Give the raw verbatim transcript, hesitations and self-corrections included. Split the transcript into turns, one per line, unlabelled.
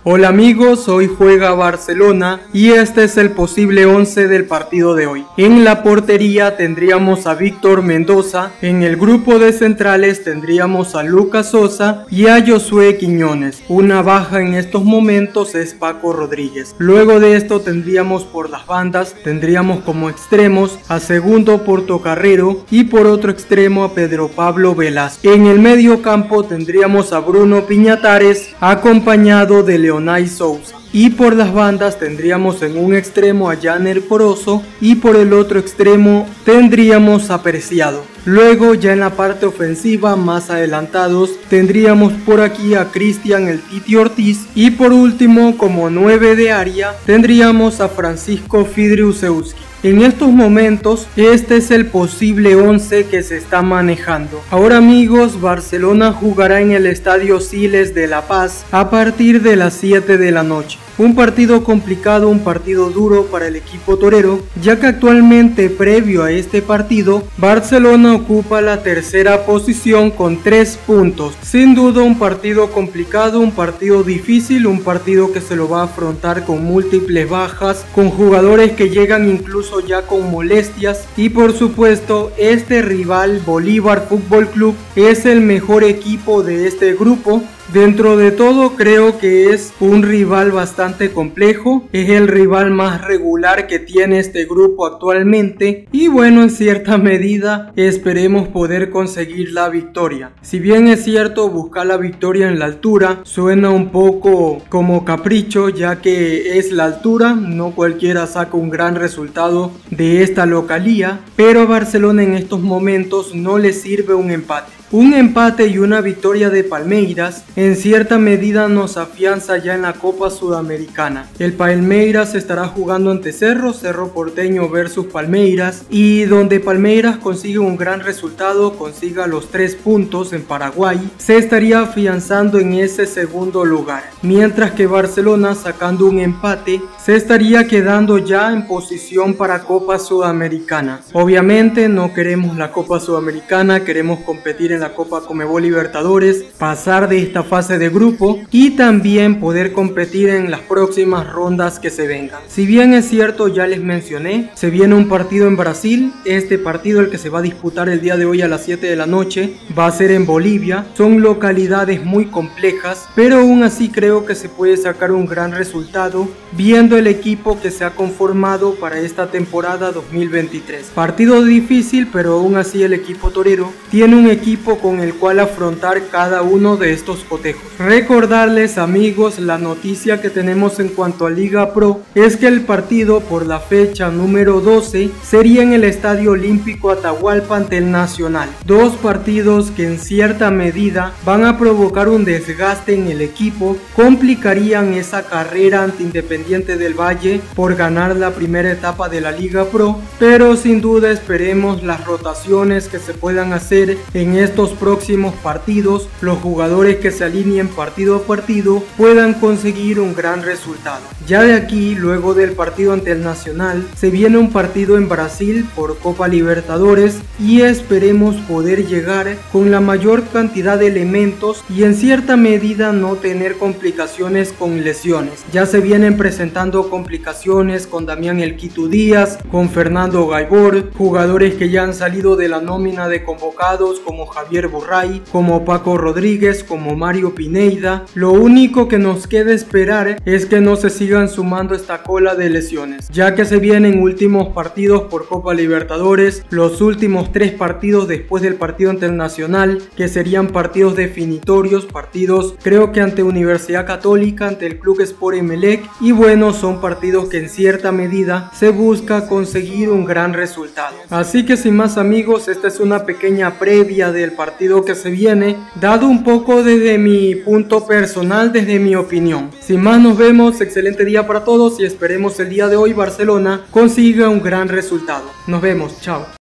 Hola amigos, hoy juega Barcelona y este es el posible once del partido de hoy. En la portería tendríamos a Víctor Mendoza, en el grupo de centrales tendríamos a Lucas Sosa y a Josué Quiñones. Una baja en estos momentos es Paco Rodríguez. Luego de esto tendríamos por las bandas, tendríamos como extremos a Segundo Portocarrero y por otro extremo a Pedro Pablo Velasco. En el medio campo tendríamos a Bruno Piñatares acompañado de Leonay Sousa. Y por las bandas tendríamos en un extremo a Janer Poroso y por el otro extremo tendríamos a Preciado. Luego ya en la parte ofensiva más adelantados tendríamos por aquí a Cristian el Titi Ortiz y por último como nueve de área tendríamos a Francisco Fidriusewski. En estos momentos este es el posible once que se está manejando. Ahora amigos, Barcelona jugará en el Estadio Siles de La Paz a partir de las siete de la noche. Un partido complicado, un partido duro para el equipo torero, ya que actualmente previo a este partido, Barcelona ocupa la tercera posición con tres puntos. Sin duda un partido complicado, un partido difícil, un partido que se lo va a afrontar con múltiples bajas, con jugadores que llegan incluso ya con molestias y por supuesto este rival Bolívar Fútbol Club es el mejor equipo de este grupo. Dentro de todo creo que es un rival bastante complejo, es el rival más regular que tiene este grupo actualmente y bueno, en cierta medida esperemos poder conseguir la victoria. Si bien es cierto buscar la victoria en la altura suena un poco como capricho, ya que es la altura, no cualquiera saca un gran resultado de esta localía, pero a Barcelona en estos momentos no le sirve un empate. Un empate y una victoria de Palmeiras en cierta medida nos afianza ya en la Copa Sudamericana. El Palmeiras estará jugando ante Cerro, Cerro Porteño versus Palmeiras, y donde Palmeiras consigue un gran resultado, consiga los tres puntos en Paraguay, se estaría afianzando en ese segundo lugar. Mientras que Barcelona, sacando un empate, se estaría quedando ya en posición para Copa Sudamericana. Obviamente no queremos la Copa Sudamericana, queremos competir en la Copa Conmebol Libertadores, pasar de esta fase de grupo y también poder competir en las próximas rondas que se vengan. Si bien es cierto, ya les mencioné, se viene un partido en Brasil. Este partido, el que se va a disputar el día de hoy a las siete de la noche, va a ser en Bolivia. Son localidades muy complejas, pero aún así creo que se puede sacar un gran resultado viendo el equipo que se ha conformado para esta temporada dos mil veintitrés. Partido difícil, pero aún así el equipo torero tiene un equipo con el cual afrontar cada uno de estos cotejos. Recordarles amigos, la noticia que tenemos en cuanto a Liga Pro es que el partido por la fecha número doce sería en el Estadio Olímpico Atahualpa ante el Nacional. Dos partidos que en cierta medida van a provocar un desgaste en el equipo, complicarían esa carrera ante Independiente del Valle por ganar la primera etapa de la Liga Pro, pero sin duda esperemos las rotaciones que se puedan hacer en estos próximos partidos, los jugadores que se alineen partido a partido puedan conseguir un gran resultado. Ya de aquí, luego del partido ante el Nacional, se viene un partido en Brasil por Copa Libertadores y esperemos poder llegar con la mayor cantidad de elementos y en cierta medida no tener complicaciones con lesiones. Ya se vienen presentando complicaciones con Damián El Quito Díaz, con Fernando Gaibor, jugadores que ya han salido de la nómina de convocados como Javier Burray, como Paco Rodríguez, como Mario Pineda. Lo único que nos queda esperar es que no se sigan sumando esta cola de lesiones, ya que se vienen últimos partidos por Copa Libertadores, los últimos tres partidos después del partido ante el Nacional, que serían partidos definitorios, partidos creo que ante Universidad Católica, ante el Club Sport Emelec, y bueno, son partidos que en cierta medida se busca conseguir un gran resultado. Así que sin más amigos, esta es una pequeña previa del partido que se viene, dado un poco desde mi punto personal, desde mi opinión. Sin más, nos vemos, excelente día para todos y esperemos el día de hoy Barcelona consiga un gran resultado. Nos vemos, chao.